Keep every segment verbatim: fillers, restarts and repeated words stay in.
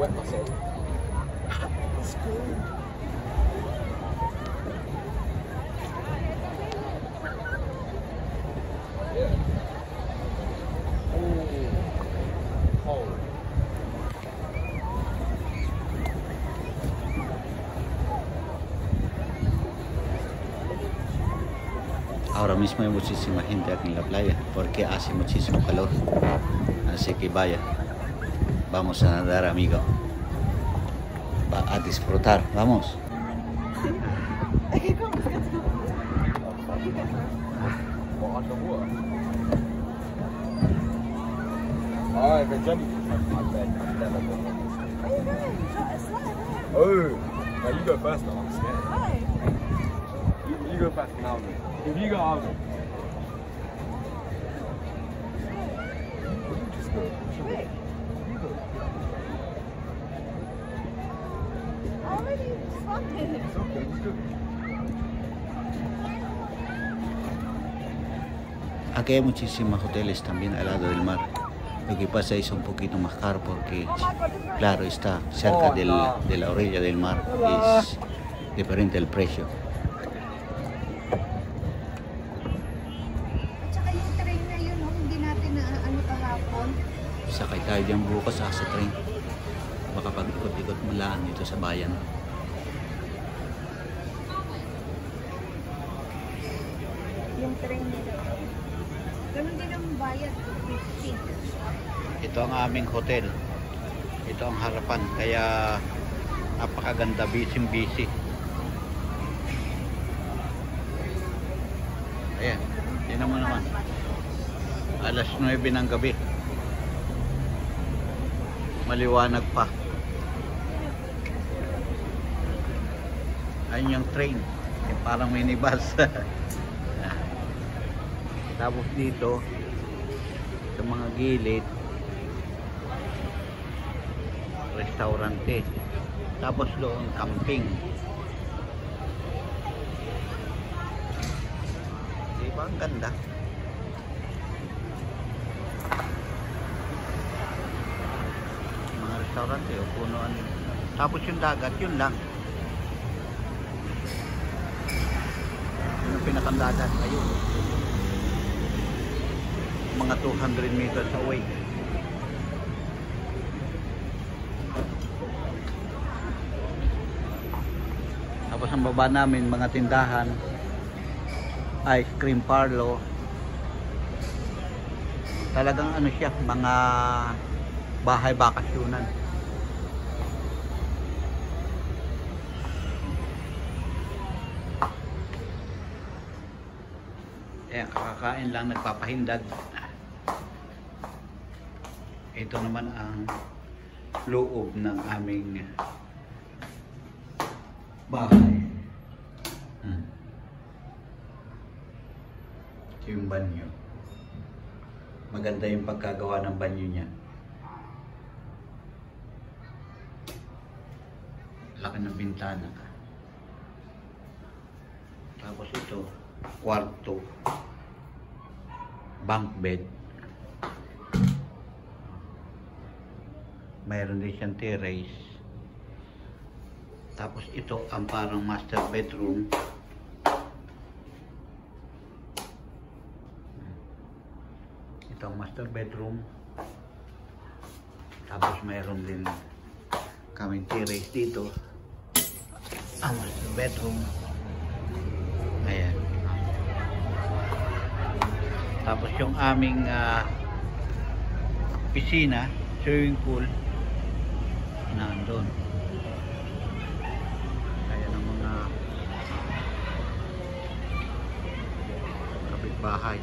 wet myself. It's cool. Yeah. Oh, cold. Ahora mismo hay muchísima gente aquí en la playa porque hace muchísimo calor, así que vaya, vamos a nadar, amigo, va a disfrutar, vamos. Oh, if a jellyfish has my bed, I've never been on this. Where are you going? You've got a slide. Oh, now you go first now, I'm scared. Why? You, you go first now, then. If you go, I'll go. You just go. Wait. You go. I already started. It's okay, just go. Aquí hay muchísimos hoteles también al lado del mar. Lo que pasa es un poquito más caro porque, claro, está cerca del, de la orilla del mar. Es diferente el precio. At saka yung train na yun, oh, hindi natin na ano kahapon. Sakay tayo dyan bukas sa train. Baka pag-ikot-ikot malaan dito sa bayan. Yung train nila. Ganun din ang bayad, fifty. Ito ang aming hotel. Ito ang harapan. Kaya napakaganda, busy-busy. Ayan. Tingnan mo naman. alas nuwebe ng gabi. Maliwanag pa. Ayun yung train. Eh, parang minibus. Tapos dito sa mga gilid restaurante, tapos doon camping. Diba ang ganda? Mga restaurante o punuan. Tapos yung dagat, yun lang. Yung pinakandagat ayun, mga two hundred meters away. Tapos ang baba namin mga tindahan, ice cream parlor. Talagang ano siya, mga bahay bakasyunan. Ayan, kakakain lang, nagpapahindag. Ito naman ang loob ng aming bahay. Hmm. Ito yung banyo. Maganda yung pagkagawa ng banyo niya. Laki ng bintana. Tapos ito, kwarto, bunk bed. Mayroon din siyang terrace. Tapos ito ang parang master bedroom. Ito ang master bedroom. Tapos mayroon din kaming terrace dito. Ang master bedroom. Ayan. Tapos yung aming uh, piscina, swimming pool, nandun. Kaya ng mga kapitbahay.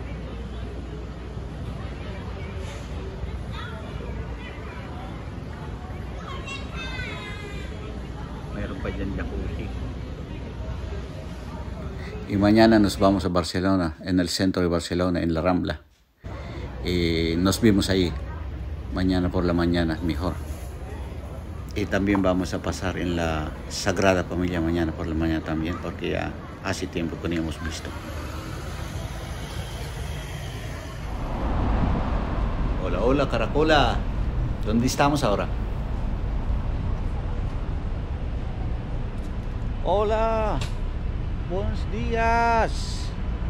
Mayroon pa dyan jacuzzi. Y mañana nos vamos a Barcelona, en el centro de Barcelona, en la Rambla. Y nos vimos ahí mañana por la mañana, mejor. Y también vamos a pasar en la Sagrada Familia mañana por la mañana también, porque ya hace tiempo que no hemos visto. Hola, hola, Caracola. ¿Dónde estamos ahora? Hola. Buenos días.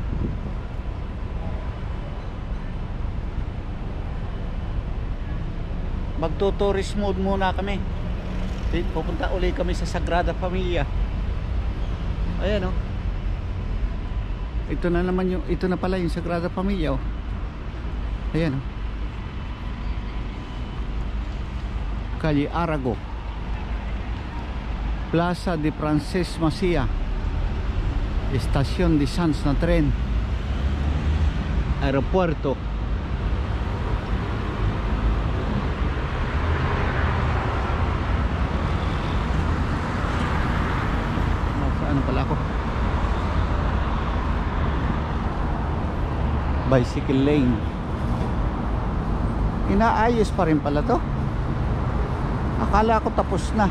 Magto-tourist mode muna kami. Pupunta uli kami sa Sagrada Familia. Ayan oh. Ito na naman yung, ito na pala yung Sagrada Familia oh. Ayan oh. Calle Arago, Plaza de Frances Macia, Estación de Sans na tren, Aeropuerto. Ano pala ako? Bicycle lane. Inaayos pa rin pala to. Akala ko tapos na.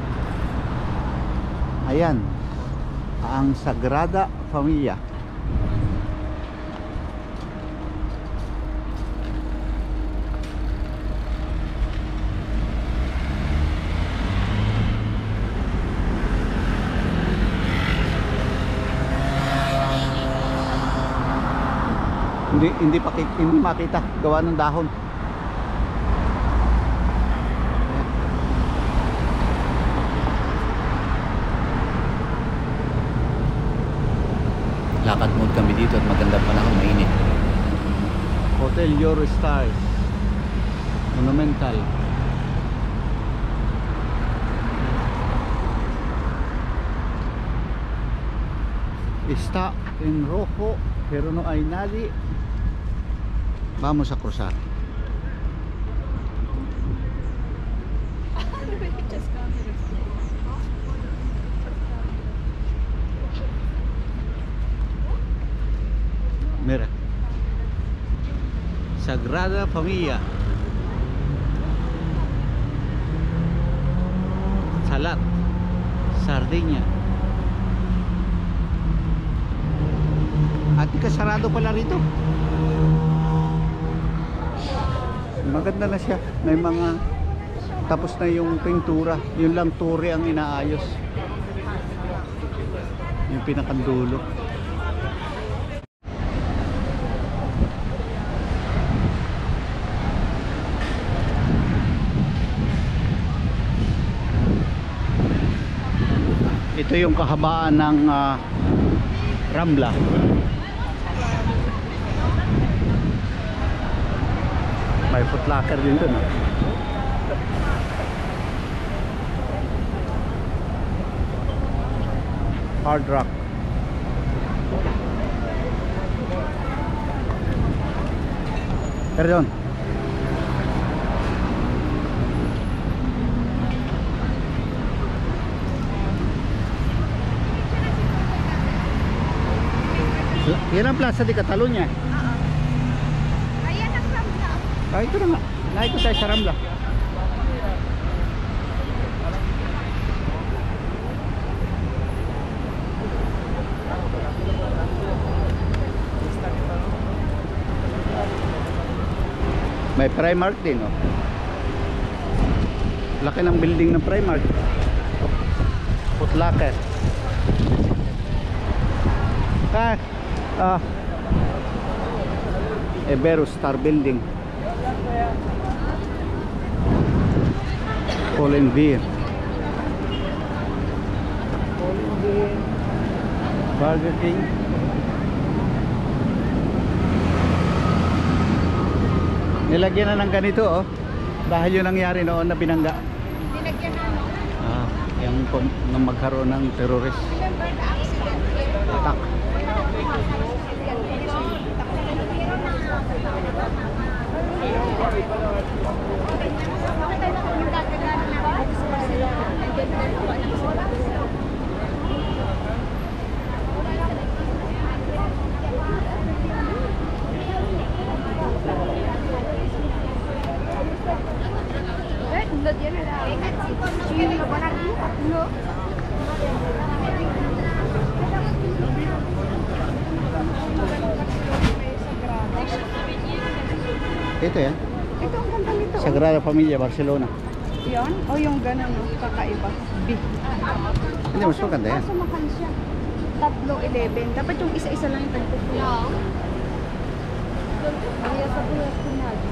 Ayan, ang Sagrada Familia. Hindi hindi pa hindi makita gawa ng dahon. Lakad mode kami dito at maganda panahon, mainit. Hotel Eurostars Monumental. Está en rojo pero no hay nadie. Vamos a cruzar. Mira, Sagrada Familia, Salat, Sardinia. At kasarado pala rito. Maganda na siya. May mga tapos na yung pintura. Yun lang turi ang inaayos. Yung pinakandulo. Ito yung kahabaan ng uh, Rambla. May Foot Locker din dun. Hard Rock. Perdón. Yan ang Plaza de Catalonia. Ayan ang Rambla. Ah, ito na nga. Naikot tayo sa Rambla. May Primark din oh. Laki ng building ng Primark. Foot Locker. Ah, ah. Ebero Star Building. Colin Beer. Colin Beer. Burger King. Nilagyan na ng ganito oh. Dahil yun nangyari noon na binangga. Nilagyan na no? Ah, yung nang magkaroon ng terrorist Remember the accident? attack. Ito yan. Ito ang ganda nito. Sagrada Familia, Barcelona. Yan? O yung ganun, no? Kakaiba. Big. Hindi, mas maganda yan. Kaso mahal siya. Tatlo, eleven. Dapat yung isa-isa lang yung tagpupulo. Kaya sa pulo pinag.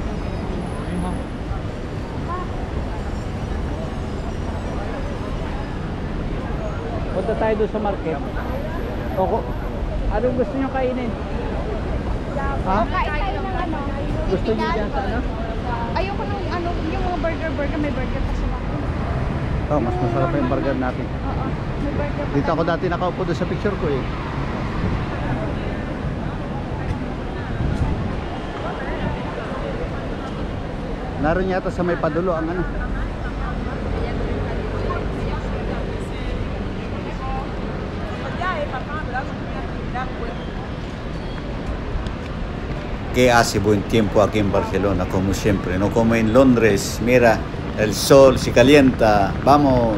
Punta tayo doon sa market. Oko. Anong gusto nyo kainin? Ha? Kain tayo ng ano? Gusto nyo dyan sa ano? Ayoko ng ano, yung mga burger-burger. May burger pa sila. Oh, mas masarap pa yung burger natin. Oo. May burger pa. Dito ako dati nakaupo doon sa picture ko eh. Naroon yata sa may padulo ang ano. Que hace buen tiempo aquí en Barcelona, como siempre, no como en Londres. Mira, el sol se calienta. Vamos.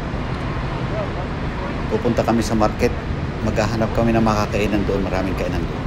Pupunta kami sa market. Maghahanap kami ng makakainan doon. Maraming kainan doon.